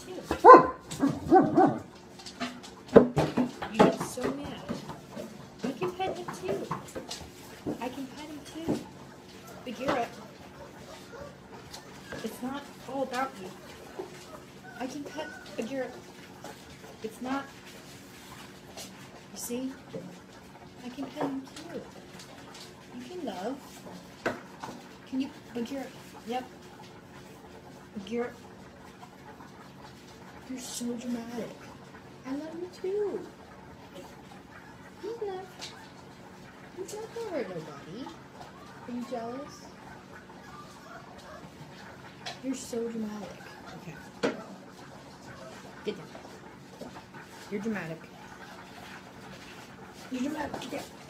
too. You get so mad. I can pet him too. I can pet him too. Bagheera, it's not all about you. I can pet Bagheera. It's not. You see? I can pet him too. You can love. Can you, Bagheera? Yep. Bagheera. You're so dramatic. I love you too. He's not gonna hurt nobody. Are you jealous? You're so dramatic. Okay. Get down. You're dramatic. You're dramatic. Get down.